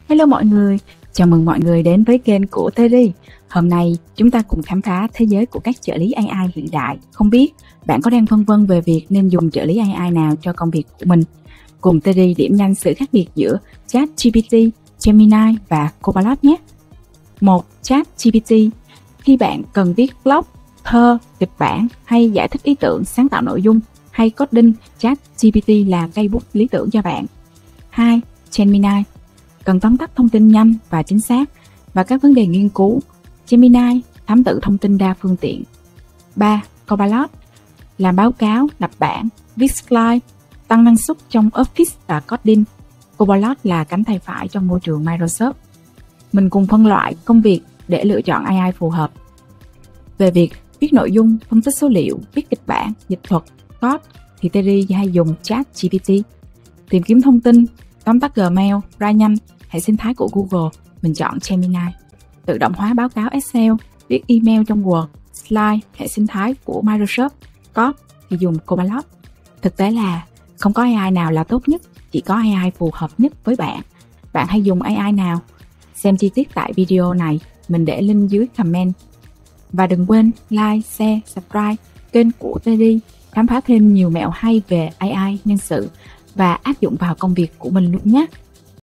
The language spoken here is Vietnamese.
Hello mọi người, chào mừng mọi người đến với kênh của Terry. Hôm nay chúng ta cùng khám phá thế giới của các trợ lý AI hiện đại. Không biết bạn có đang phân vân về việc nên dùng trợ lý AI nào cho công việc của mình? Cùng Terry điểm nhanh sự khác biệt giữa ChatGPT, Gemini và Copilot nhé. 1. ChatGPT. Khi bạn cần viết blog, thơ, kịch bản hay giải thích ý tưởng, sáng tạo nội dung hay coding, ChatGPT là cây bút lý tưởng cho bạn. 2. Gemini. Cần tóm tắt thông tin nhanh và chính xác và các vấn đề nghiên cứu, Gemini thám tử thông tin đa phương tiện. 3. Copilot. Làm báo cáo, lập bản, viết slide, tăng năng suất trong Office và coding. Copilot là cánh tay phải trong môi trường Microsoft. Mình cùng phân loại công việc để lựa chọn AI phù hợp. Về việc viết nội dung, phân tích số liệu, viết kịch bản, dịch thuật, code thì Terry hay dùng ChatGPT. Tìm kiếm thông tin, tóm tắt Gmail, ra nhanh, hệ sinh thái của Google, mình chọn Gemini. Tự động hóa báo cáo Excel, viết email trong Word, slide, hệ sinh thái của Microsoft, code thì dùng Copilot. Thực tế là không có AI nào là tốt nhất, chỉ có AI phù hợp nhất với bạn. Bạn hay dùng AI nào? Xem chi tiết tại video này, mình để link dưới comment. Và đừng quên like, share, subscribe kênh của Terry, khám phá thêm nhiều mẹo hay về AI nhân sự và áp dụng vào công việc của mình luôn nhé.